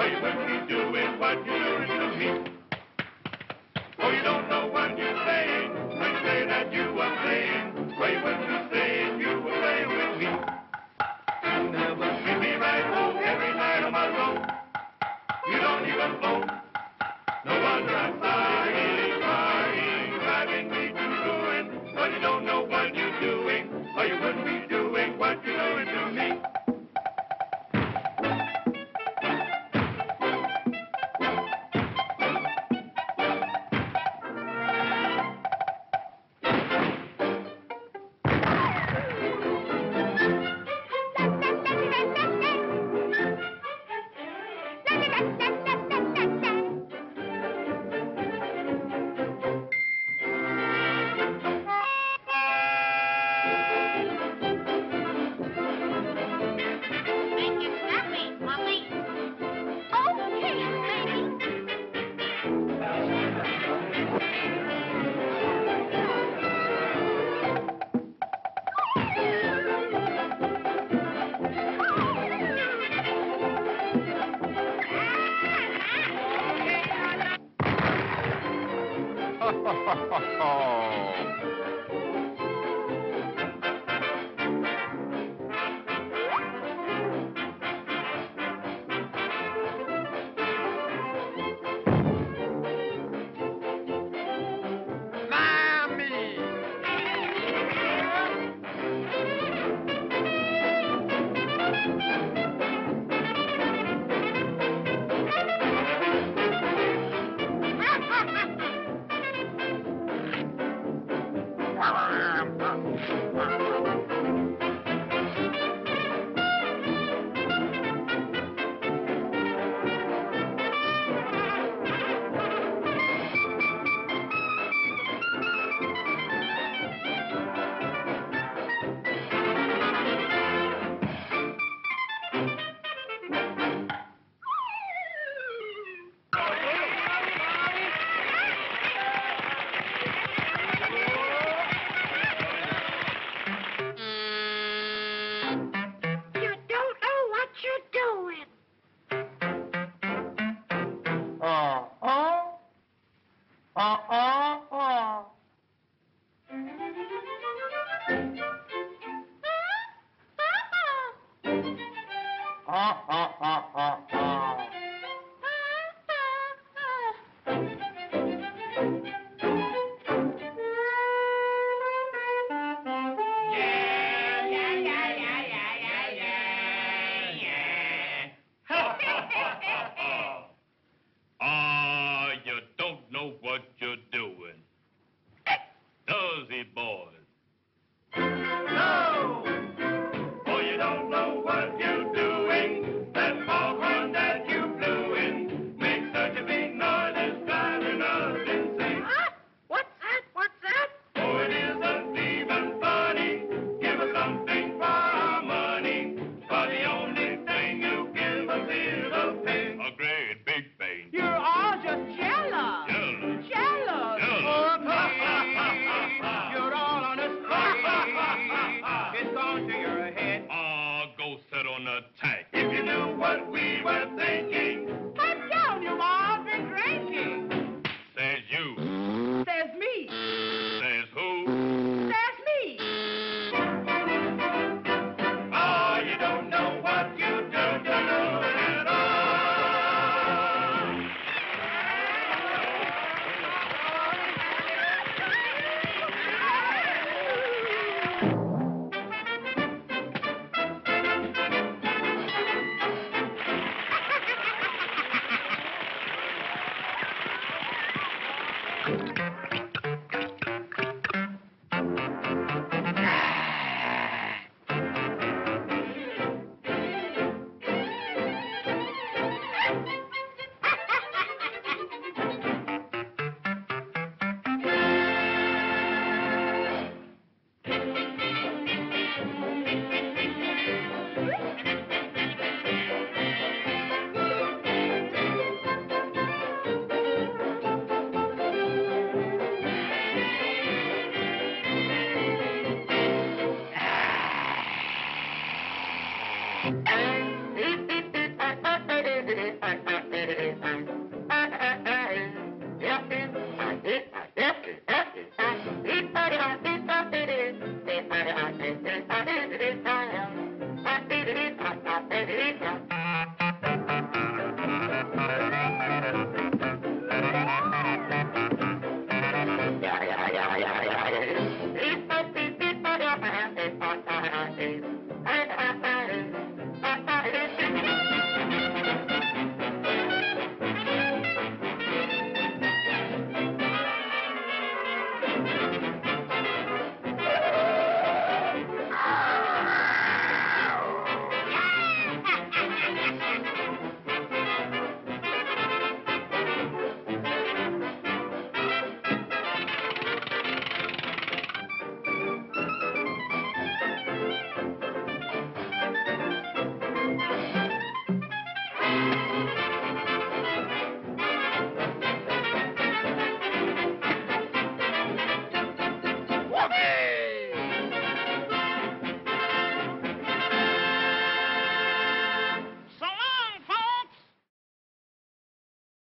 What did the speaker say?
or you wouldn't be doing what you're doing to me. Oh, you don't know what you're saying when you say that you were playing, or you wouldn't be saying you were playing with me. You never treat me right home every night on my road. You don't even phone. No wonder I'm sighing, crying, driving me to ruin. But you don't know what you're doing, or you wouldn't be doing what you're doing to me. You don't know what you're doing. Does he, boys? No! Oh, you don't know what you're doing. That foghorn that you blew in makes such a big noise, it's driving us insane. Huh? What's that? What's that? Oh, it isn't even funny. Give us something for our money. For the only thing you give us is a pain. A great big pain. You're all just jealous. Jealous. Jealous. You're all on a It's gone to your head. Oh, go sit on the tank. If you knew what we were thinking. Pipe down, you've all been drinking. Says you. Says me. Says who? Says me. Oh, you don't know what you do at all.